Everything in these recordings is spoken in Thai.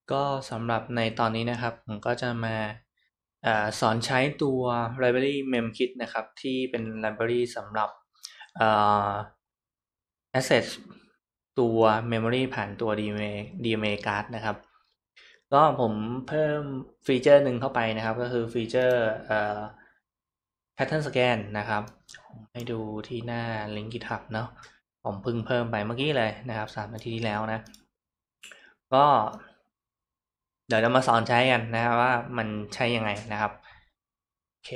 ก็สำหรับในตอนนี้นะครับผมก็จะมาสอนใช้ตัว library memkit นะครับที่เป็น library สำหรับ access ตัว memory ผ่านตัว DMA card นะครับก็ผมเพิ่มฟีเจอร์หนึ่งเข้าไปนะครับก็คือฟีเจอร์pattern scan นะครับผมให้ดูที่หน้า link GitHub เนาะผมเพิ่งเพิ่มไปเมื่อกี้เลยนะครับ3 นาทีที่แล้วนะก็เดี๋ยวเรามาสอนใช้กันนะครับว่ามันใช้ยังไงนะครับโอเค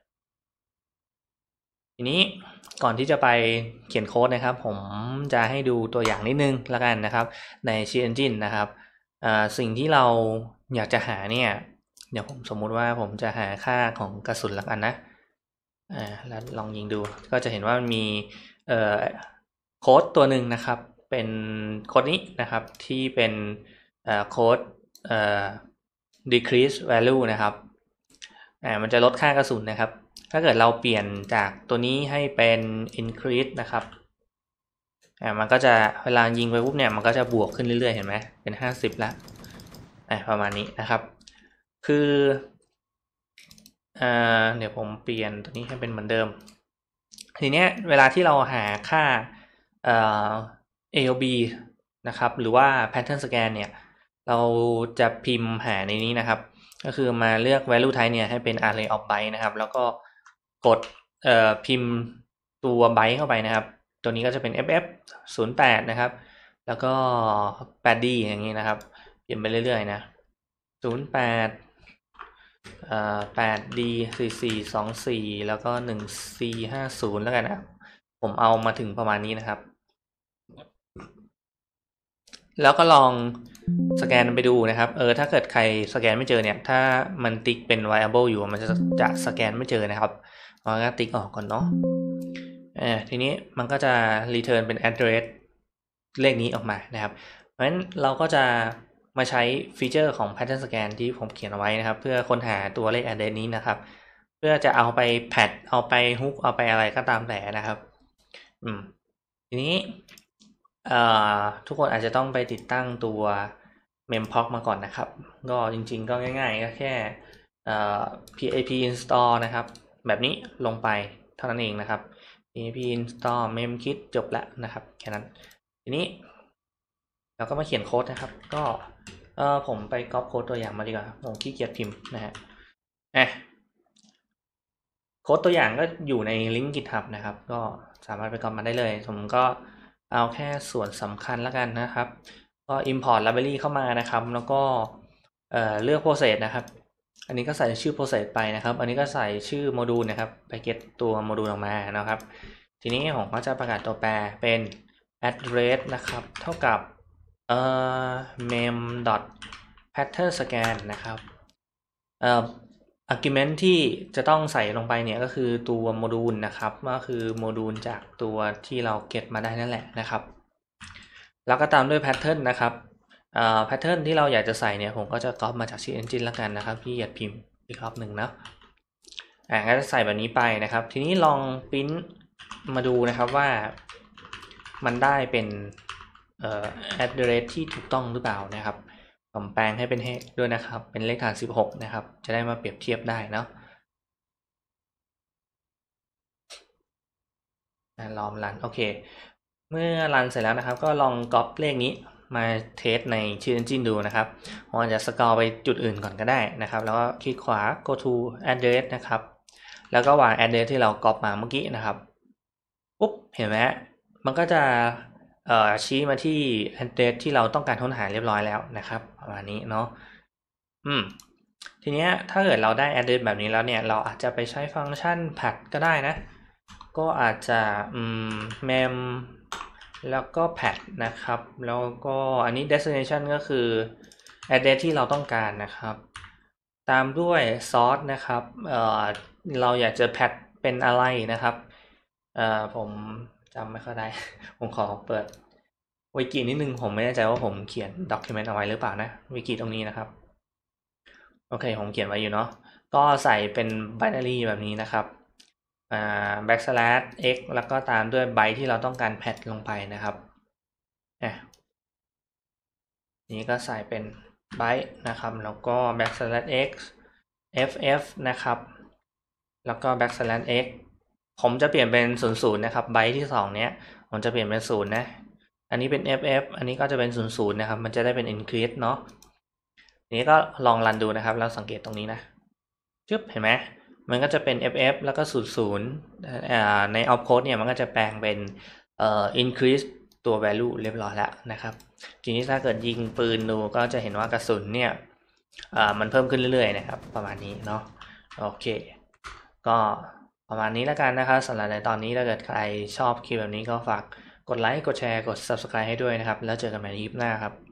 ทีนี้ก่อนที่จะไปเขียนโค้ดนะครับผมจะให้ดูตัวอย่างนิดนึงละกันนะครับใน Cheat Engine นะครับสิ่งที่เราอยากจะหาเนี่ยเดี๋ยวผมสมมุติว่าผมจะหาค่าของกระสุนละกันนะแล้วลองยิงดูก็จะเห็นว่ามันมีโค้ดตัวหนึ่งนะครับเป็นโค้ดนี้นะครับที่เป็นโค้ดdecrease value นะครับมันจะลดค่ากระสุนนะครับถ้าเกิดเราเปลี่ยนจากตัวนี้ให้เป็น increase นะครับมันก็จะเวลายิงไปปุ๊บเนี่ยมันก็จะบวกขึ้นเรื่อยๆเห็นไหมเป็น50แล้วประมาณนี้นะครับคือเดี๋ยวผมเปลี่ยนตัวนี้ให้เป็นเหมือนเดิมทีเนี้ยเวลาที่เราหาค่าAOB นะครับหรือว่า pattern scan เนี่ยเราจะพิมพ์หาในนี้นะครับก็คือมาเลือก value type เนี่ยให้เป็น array of byte นะครับแล้วก็กดพิมพ์ตัว byte เข้าไปนะครับตัวนี้ก็จะเป็น ff08 นะครับแล้วก็ 8d อย่างนี้นะครับพิมพ์ไปเรื่อยๆนะ088d 4424แล้วก็1c50แล้วกันนะผมเอามาถึงประมาณนี้นะครับแล้วก็ลองสแกนไปดูนะครับถ้าเกิดใครสแกนไม่เจอเนี่ยถ้ามันติ๊กเป็น variable อยู่มันจะสแกนไม่เจอนะครับเราก็ติ๊กออกก่อนเนาะทีนี้มันก็จะ return เป็น address เลขนี้ออกมานะครับเพราะฉะนั้นเราก็จะมาใช้ฟีเจอร์ของ pattern scan ที่ผมเขียนเอาไว้นะครับเพื่อค้นหาตัวเลข address นี้นะครับเพื่อจะเอาไปแพดเอาไปฮุกเอาไปอะไรก็ตามแต่นะครับทีนี้ทุกคนอาจจะต้องไปติดตั้งตัว mempox มาก่อนนะครับก็จริงๆก็ง่ายๆก็แค่pip install นะครับแบบนี้ลงไปเท่านั้นเองนะครับ pip install memkit จบแล้วนะครับแค่นั้นทีนี้เราก็มาเขียนโค้ดนะครับก็ผมไปก๊อปโค้ดตัวอย่างมาดีกว่าผมขี้เกียจพิมพ์นะฮะโค้ดตัวอย่างก็อยู่ในลิงก์ GitHub นะครับก็สามารถไปก๊อปมาได้เลยผมก็เอาแค่ส่วนสำคัญแล้วกันนะครับก็ import library เข้ามานะครับแล้วก็เลือก process นะครับอันนี้ก็ใส่ชื่อ process ไปนะครับอันนี้ก็ใส่ชื่อโมดูลนะครับไปเก็ตตัวโมดูลออกมานะครับทีนี้ผมก็จะประกาศตัวแปรเป็น address นะครับเท่ากับmem pattern scan นะครับargument ที่จะต้องใส่ลงไปเนี่ยก็คือตัวโมดูลนะครับก็คือโมดูลจากตัวที่เราเก็บมาได้นั่นแหละนะครับแล้วก็ตามด้วย pattern นะครับpattern ที่เราอยากจะใส่เนี่ยผมก็จะก๊อปมาจากชื่อ engine แล้วกันนะครับที่อยากพิมพ์อีกรอบหนึ่งนะก็จะใส่แบบนี้ไปนะครับทีนี้ลองพิมพ์มาดูนะครับว่ามันได้เป็นaddress ที่ถูกต้องหรือเปล่านะครับผมแปลงให้เป็นเลขด้วยนะครับเป็นเลขฐาน16นะครับจะได้มาเปรียบเทียบได้เนาะลองรันโอเคเมื่อรันเสร็จแล้วนะครับก็ลองก๊อปเลขนี้มาเทสในชื่อ engine ดูนะครับผมอาจจะสกอร์ไปจุดอื่นก่อนก็ได้นะครับแล้วก็คลิกขวา go to address นะครับแล้วก็วาง address ที่เราก๊อปมาเมื่อกี้นะครับปุ๊บเห็นไหมมันก็จะชี้มาที่ address ที่เราต้องการค้นหาเรียบร้อยแล้วนะครับประมาณนี้เนาะทีนี้ถ้าเกิดเราได้ address แบบนี้แล้วเนี่ยเราอาจจะไปใช้ฟังก์ชัน pat ก็ได้นะก็อาจจะmem แล้วก็ pat นะครับแล้วก็อันนี้ destination ก็คือ address ที่เราต้องการนะครับตามด้วย source นะครับเราอยากจะ pat เป็นอะไรนะครับผมจำไม่ค่อยได้ผมขอเปิดวิกินิดนึงผมไม่แน่ใจว่าผมเขียน document เอาไว้หรือเปล่านะวิกิตรงนี้นะครับโอเคผมเขียนไว้อยู่เนาะก็ใส่เป็น binary แบบนี้นะครับbackslash x แล้วก็ตามด้วยไบต์ที่เราต้องการแพทลงไปนะครับนี้ก็ใส่เป็น byte นะครับแล้วก็ \x ff นะครับแล้วก็ \x ผมจะเปลี่ยนเป็น00นะครับไบต์ที่2เนี้ยผมจะเปลี่ยนเป็น0นะอันนี้เป็น ff อันนี้ก็จะเป็น00นะครับมันจะได้เป็น increase เนาะนี้ก็ลองรันดูนะครับแล้วสังเกตตรงนี้นะจึ๊บเห็นไหมมันก็จะเป็น ff แล้วก็00ใน opcode เนี่ยมันก็จะแปลงเป็นincrease ตัว value เรียบร้อยแล้วนะครับทีนี้ถ้าเกิดยิงปืนดูก็จะเห็นว่ากระสุนเนี่ยมันเพิ่มขึ้นเรื่อยๆนะครับประมาณนี้เนาะโอเคก็ประมาณนี้แล้วกันนะครับสำหรับในตอนนี้ถ้าเกิดใครชอบคลิปแบบนี้ก็ฝากกดไลค์กดแชร์กด subscribe ให้ด้วยนะครับแล้วเจอกันใหม่ในคลิปหน้าครับ